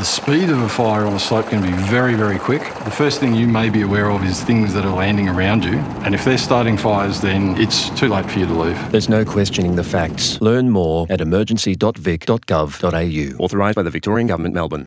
The speed of a fire on a slope can be very, very quick. The first thing you may be aware of is things that are landing around you. And if they're starting fires, then it's too late for you to leave. There's no questioning the facts. Learn more at emergency.vic.gov.au. Authorised by the Victorian Government, Melbourne.